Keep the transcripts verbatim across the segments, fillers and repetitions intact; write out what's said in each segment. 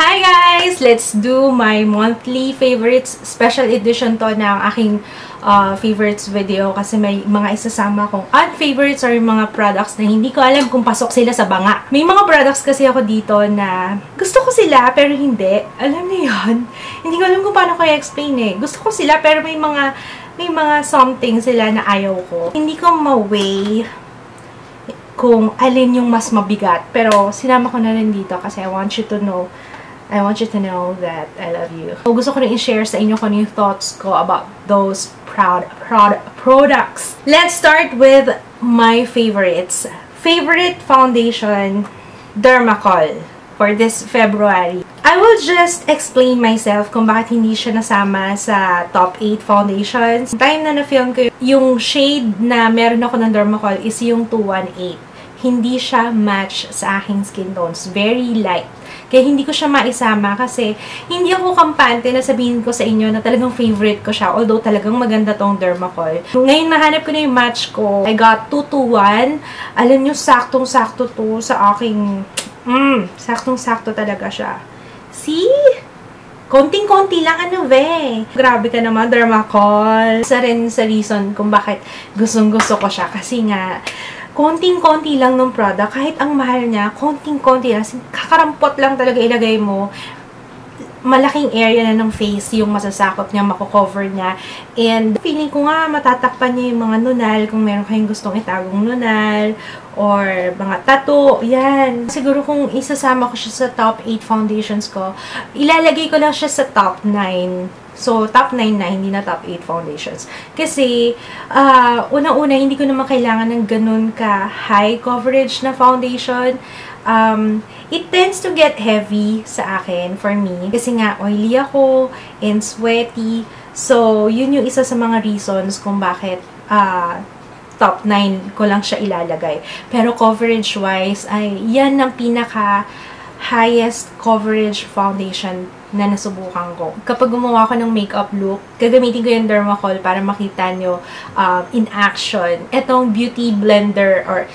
Hi guys! Let's do my monthly favorites. Special edition to ng aking uh, favorites video kasi may mga isasama kong unfavorites or yung mga products na hindi ko alam kung pasok sila sa banga. May mga products kasi ako dito na gusto ko sila pero hindi. Alam niyo yun? Hindi ko alam kung paano ko i-explain eh. Gusto ko sila pero may mga may mga something sila na ayaw ko. Hindi ko ma-weigh kung alin yung mas mabigat. Pero sinama ko na rin dito kasi I want you to know I want you to know that I love you. So, gusto ko rin i-share sa inyo kung ano yung thoughts ko about those proud, proud products. Let's start with my favorites. Favorite foundation, Dermacol, for this February. I will just explain myself kung bakit hindi siya nasama sa top eight foundations. Time na na-film ko, yung shade na meron ako ng Dermacol is yung two one eight. Hindi siya match sa aking skin tones. Very light. Kaya hindi ko siya maisama kasi hindi ako kampante na sabihin ko sa inyo na talagang favorite ko siya. Although talagang maganda tong Dermacol. Ngayon nahanap ko na yung match ko. I got two two one. Alam nyo, saktong-sakto to sa aking... Mm, saktong-sakto talaga siya. See? Konting-konti lang ano be. Grabe ka naman, Dermacol. Isa rin sa reason kung bakit gustong-gusto ko siya. Kasi nga... konting-konti lang ng product. Kahit ang mahal niya, konting-konti lang. Kakarampot lang talaga ilagay mo. Malaking area na ng face yung masasakop niya, mako-cover niya. And feeling ko nga, matatakpan niya yung mga nunal kung meron kayong gustong itagong nunal or mga tattoo. Yan. Siguro kung isasama ko siya sa top eight foundations ko, ilalagay ko lang siya sa top nine. So, top nine na, hindi na top eight foundations. Kasi, uh, unang-una, hindi ko naman kailangan ng ganun ka-high coverage na foundation. Um, it tends to get heavy sa akin, for me. Kasi nga, oily ako and sweaty. So, yun yung isa sa mga reasons kung bakit uh, top nine ko lang siya ilalagay. Pero coverage-wise, ay yan ang pinaka highest coverage foundation na nasubukan ko. Kapag gumawa ko ng makeup look, gagamitin ko yung Dermacol para makita nyo uh, in action. Etong Beauty Blender or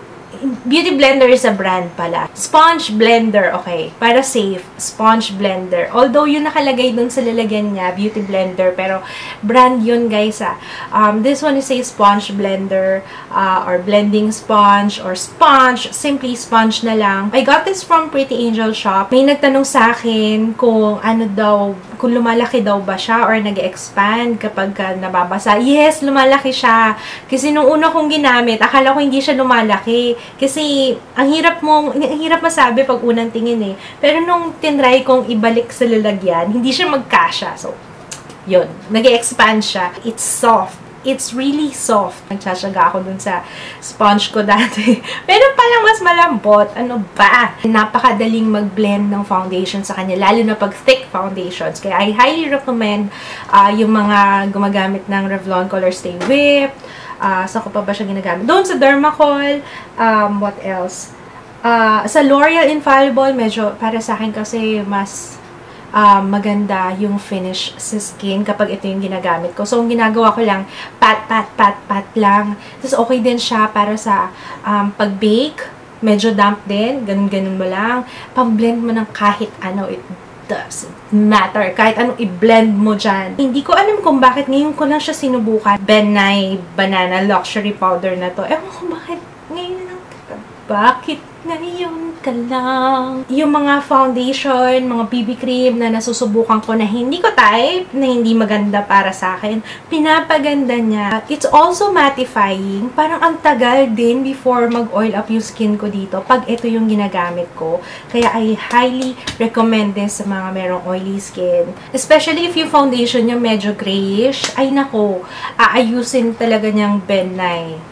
Beauty Blender is a brand pala. Sponge Blender, okay. Para safe, Sponge Blender. Although yung nakalagay dun sa lalagyan niya, Beauty Blender, pero brand yun guys ah. Um, this one is a Sponge Blender uh, or Blending Sponge or Sponge. Simply Sponge na lang. I got this from Pretty Angel Shop. May nagtanong sa akin kung ano daw, kung lumalaki daw ba siya or nag-expand kapag uh, nababasa. Yes, lumalaki siya. Kasi nung una kong ginamit, akala ko hindi siya lumalaki. Kasi, ang hirap mong, ang hirap masabi pag unang tingin eh. Pero nung tinry kong ibalik sa lalagyan, hindi siya magkasya. So, yun. Nag-expand siya. It's soft. It's really soft. Nagtsatsaga ako dun sa sponge ko dati. Pero palang mas malambot. Ano ba? Napakadaling mag-blend ng foundation sa kanya. Lalo na pag thick foundations. Kaya I highly recommend uh, yung mga gumagamit ng Revlon Color Stay Whipped. Uh, sa ko pa ba siya ginagamit? Doon sa Dermacol, um, what else? Uh, sa L'Oreal Infallible, medyo para sa akin kasi mas uh, maganda yung finish sa skin kapag ito yung ginagamit ko. So, ang ginagawa ko lang, pat, pat, pat, pat lang. Tapos, okay din siya para sa um, pag-bake. Medyo damp din. Ganun-ganun mo lang. Pag-blend mo ng kahit ano, it doesn't matter. Kahit anong i-blend mo dyan. Hindi ko alam kung bakit ngayon ko lang siya sinubukan. Ben Nye Banana Luxury Powder na to. Ewan ko bakit ngayon lang. Bakit ngayon ka lang? Yung mga foundation, mga B B cream na nasusubukan ko na hindi ko type, na hindi maganda para sa akin, pinapaganda niya. It's also mattifying. Parang ang tagal din before mag-oil up yung skin ko dito pag ito yung ginagamit ko. Kaya I highly recommend this sa mga merong oily skin. Especially if yung foundation niya medyo grayish. Ay nako, aayusin talaga niyang Ben Nye.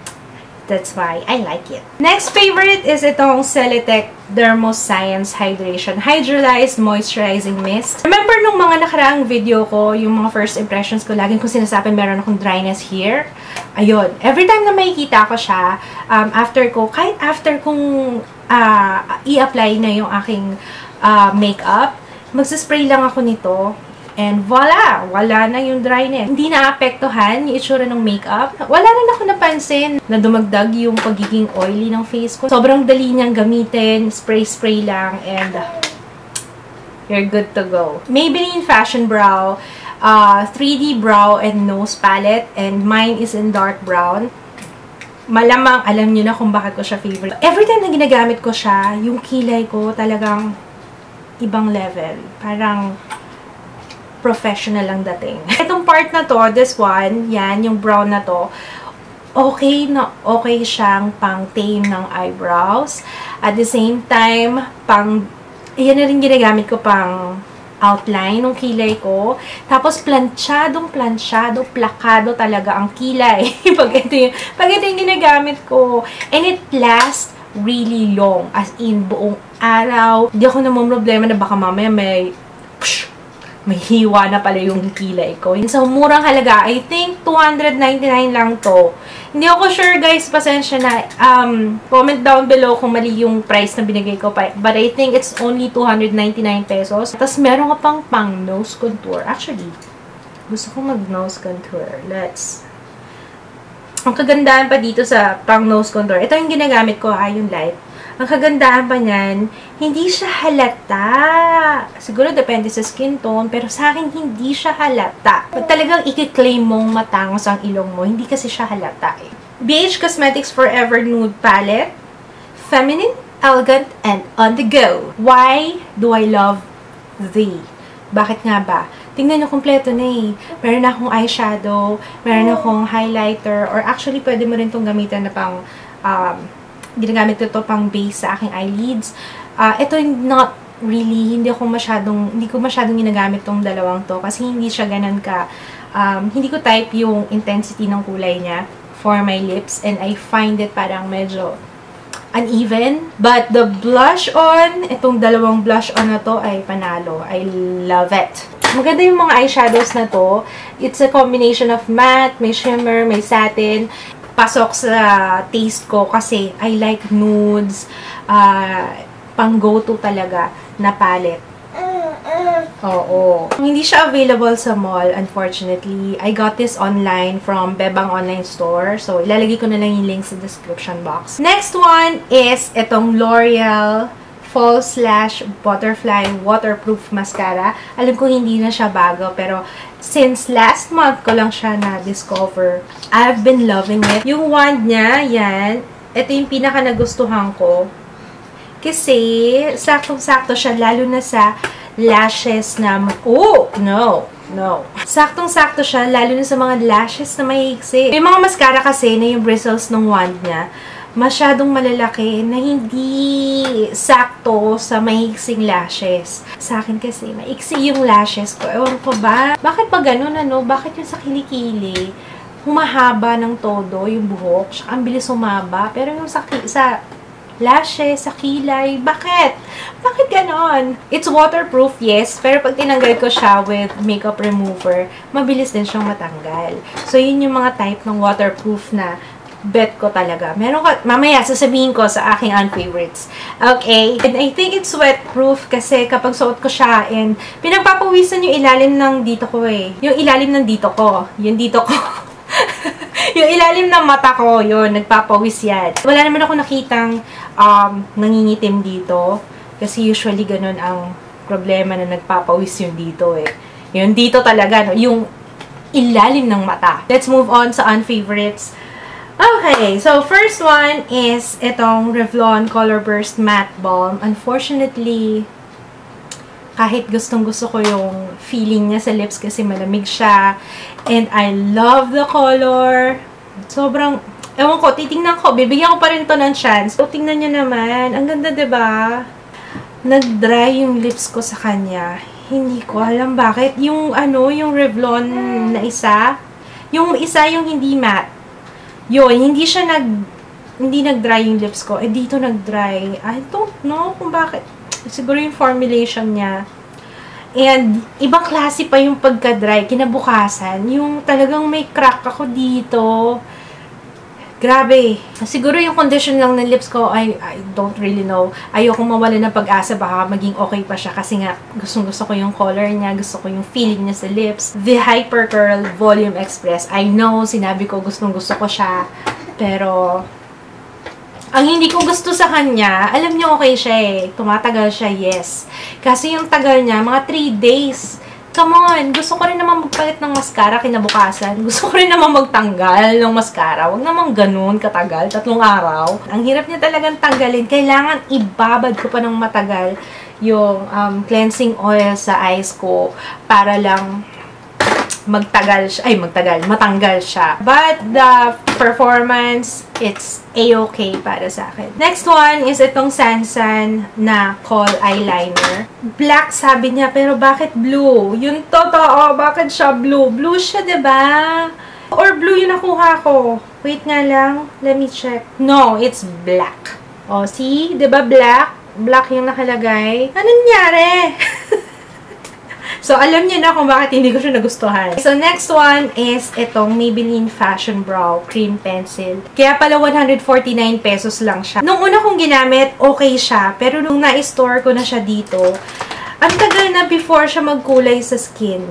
That's why I like it. Next favorite is itong Celetec Dermoscience Hydration Hydrolyzed Moisturizing Mist. Remember nung mga nakaraang video ko, yung mga first impressions ko, laging kong sinasabi meron akong dryness here. Ayun. Every time na makikita ko siya, um, after ko, kahit after kong uh, i-apply na yung aking uh, makeup, magsaspray lang ako nito. And voila! Wala na yung dryness. Hindi naapektuhan yung itsura ng makeup. Wala rin ako napansin na dumagdag yung pagiging oily ng face ko. Sobrang dali niyang gamitin. Spray-spray lang. And you're good to go. Maybelline Fashion Brow, uh, three D Brow and Nose Palette, and mine is in dark brown. Malamang alam nyo na kung bakit ko siya favorite. Every time na ginagamit ko siya, yung kilay ko talagang ibang level. Parang professional ang dating. Itong part na to, this one, yan, yung brown na to, okay na okay siyang pang tame ng eyebrows. At the same time, pang, yan na rin ginagamit ko pang outline ng kilay ko. Tapos, planchadong, planchado, plakado talaga ang kilay. pag, ito yung, pag ito yung ginagamit ko. And it lasts really long. As in, buong araw. Hindi ako namumroblema na baka mamaya may psh, may hiwa na pala yung kilay ko. Sa murang halaga, I think two hundred ninety-nine lang to. Hindi ako sure, guys. Pasensya na. Um, comment down below kung mali yung price na binigay ko pa. But I think it's only two hundred ninety-nine pesos. Tapos meron ka pang pang nose contour. Actually, gusto ko mag nose contour. Let's... Ang kagandahan pa dito sa pang nose contour. Ito yung ginagamit ko, ah, yung light. Ang kagandahan pa niyan, hindi siya halata. Siguro depende sa skin tone, pero sa akin hindi siya halata. Pag talagang i-claim mong matangos ang ilong mo, hindi kasi siya halata eh. B H Cosmetics Forever Nude Palette. Feminine, elegant, and on the go. Why do I love thee? Bakit nga ba? Tingnan nyo, kompleto na eh. Meron akong eyeshadow, meron akong highlighter, or actually pwede mo rin itong gamitan na pang um, ginagamit ko ito pang base sa aking eyelids. Uh, ito not really, hindi ako masyadong, hindi ko masyadong ginagamit tong dalawang to kasi hindi siya ganun ka, um, hindi ko type yung intensity ng kulay niya for my lips and I find it parang medyo uneven. But the blush on, itong dalawang blush on na to ay panalo. I love it. Maganda yung mga eyeshadows na to. It's a combination of matte, may shimmer, may satin. Pasok sa taste ko kasi I like nudes, uh, pang go-to talaga na palette. Oo. Hindi siya available sa mall, unfortunately. I got this online from Bebang Online Store. So, ilalagay ko na lang yung link sa description box. Next one is itong L'Oreal Fall Slash Butterfly Waterproof Mascara. Alam ko hindi na siya bago, pero since last month ko lang siya na-discover. I've been loving it. Yung wand niya, yan. Ito yung pinaka nagustuhan ko. Kasi, saktong-sakto siya, lalo na sa lashes na... Oh! No! No. Saktong-sakto siya, lalo na sa mga lashes na mahihiksi. May mga mascara kasi na yung bristles ng wand niya, masyadong malalaki na hindi sakto sa mahiksing lashes. Sa akin kasi, maiksi yung lashes ko. Ewan ko ba? Bakit pa ganun, ano? Bakit yung sa kilikili, humahaba ng todo yung buhok, tsaka ang bilis humaba, pero yung sa, sa lashes, sa kilay, bakit? Bakit ganon? It's waterproof, yes, pero pag tinanggal ko siya with makeup remover, mabilis din siyang matanggal. So, yun yung mga type ng waterproof na bet ko talaga. Meron ka, mamaya sasabihin ko sa aking unfavorites. Okay? And I think it's sweatproof kasi kapag suot ko siya and pinagpapawisan yung ilalim ng dito ko eh. Yung ilalim ng dito ko. Yung dito ko. Yung ilalim ng mata ko, yun, nagpapawis yan. Wala naman ako nakitang um, nangingitim dito. Kasi usually ganun ang problema na nagpapawis yung dito eh. Yung dito talaga, no? Yung ilalim ng mata. Let's move on sa unfavorites. Okay, so first one is itong Revlon Color Burst Matte Balm. Unfortunately, kahit gustong-gusto ko yung feeling niya sa lips kasi malamig siya. And I love the color. Sobrang, ewan ko, titingnan ko. Bibigyan ko pa rin to ng chance. So, tingnan nyo naman. Ang ganda, diba? Nag-dry yung lips ko sa kanya. Hindi ko alam bakit. Yung, ano, yung Revlon na isa. Yung isa, yung hindi matte. Yun, hindi siya nag, hindi nag-dry yung lips ko. Eh, dito nag-dry. I don't know kung bakit. Siguro yung formulation niya. And, ibang klase pa yung pagka-dry. Kinabukasan, yung talagang may crack ako dito. Grabe. Siguro yung condition lang ng lips ko, I, I don't really know. Ayoko mawala ng pag-asa, baka maging okay pa siya. Kasi nga, gustong-gusto ko yung color niya, gusto ko yung feeling niya sa lips. The Hyper Curl Volume Express. I know, sinabi ko gustong-gusto ko siya. Pero, Ang hindi ko gusto sa kanya, alam niyo okay siya eh. Tumatagal siya, yes. Kasi yung tagal niya, mga three days. Come on, gusto ko rin naman magpalit ng mascara kinabukasan. Gusto ko rin naman magtanggal ng mascara. Huwag naman ganun katagal, tatlong araw. Ang hirap niya talagang tanggalin. Kailangan ibabad ko pa ng matagal yung um, cleansing oil sa eyes ko para lang magtagal siya, ay magtagal, matanggal siya. But the performance, it's a-okay para sa akin. Next one is itong Sansan na Kohl eyeliner. Black sabi niya, pero bakit blue? Yung totoo, bakit siya blue? Blue siya, diba? Or blue yung nakuha ko. Wait nga lang, let me check. No, it's black. O, see? Diba black? Black yung nakalagay. Ano nangyari? So, alam niyo na kung bakit hindi ko siya nagustuhan. So, next one is itong Maybelline Fashion Brow Cream Pencil. Kaya pala one hundred forty-nine pesos lang siya. Nung una kong ginamit, okay siya. Pero nung na-store ko na siya dito, ang tagal na before siya magkulay sa skin.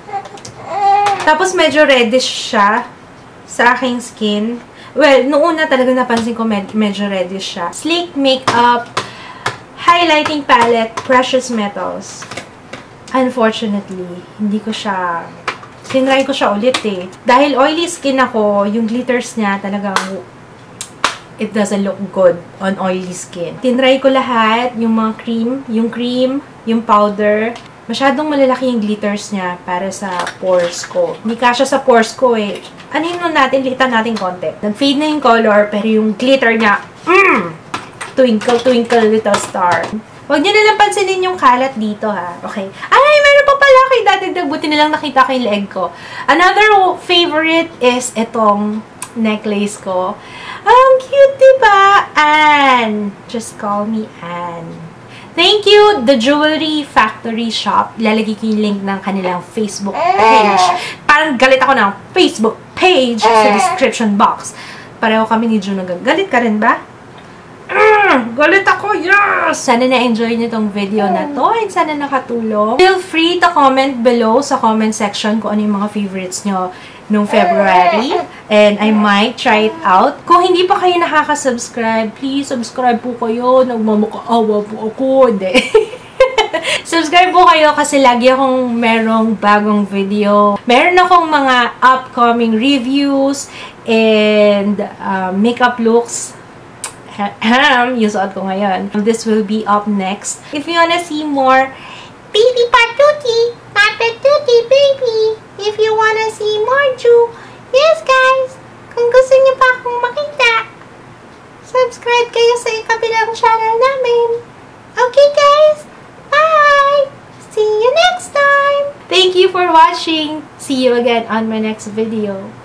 Tapos, medyo reddish siya sa aking skin. Well, nung una talaga napansin ko med medyo reddish siya. Sleek Makeup Highlighting Palette Precious Metals. Unfortunately, hindi ko siya, tinry ko siya ulit eh. Dahil oily skin ako, yung glitters niya talagang, it doesn't look good on oily skin. Tinry ko lahat, yung mga cream, yung cream, yung powder. Masyadong malalaki yung glitters niya para sa pores ko. Hindi kasya sa pores ko eh. Ano yun natin, litan natin konti. Nag-fade na yung color, pero yung glitter niya, mmm! Twinkle, twinkle, little star. Huwag niyo nalang pansinin yung kalat dito, ha? Okay. Ay, meron pa pala kay dadagdag. Buti nilang nakita ko yung leg ko. Another favorite is itong necklace ko. Ang cute, diba? Anne. Just call me Anne. Thank you, The Jewelry Factory Shop. Lalagay ko yung link ng kanilang Facebook page. Parang galit ako ng Facebook page sa description box. Pareho kami ni June. Galit ka rin ba? Mm, galit ako, yes! Sana na-enjoy niyo tong video na to and sana nakatulong. Feel free to comment below sa comment section kung ano yung mga favorites nyo nung February. And I might try it out. Kung hindi pa kayo nakaka-subscribe, please subscribe po kayo. Nagmamukaawa po ako. Hindi. Subscribe po kayo kasi lagi akong merong bagong video. Meron akong mga upcoming reviews and uh, makeup looks. Ahem, yung suot ko ngayon. This will be up next. If you wanna see more baby patuti, patuti baby, if you wanna see more Ju, yes guys, kung gusto niyo pa akong makita, subscribe kayo sa kabilang channel namin. Okay guys, bye! See you next time! Thank you for watching. See you again on my next video.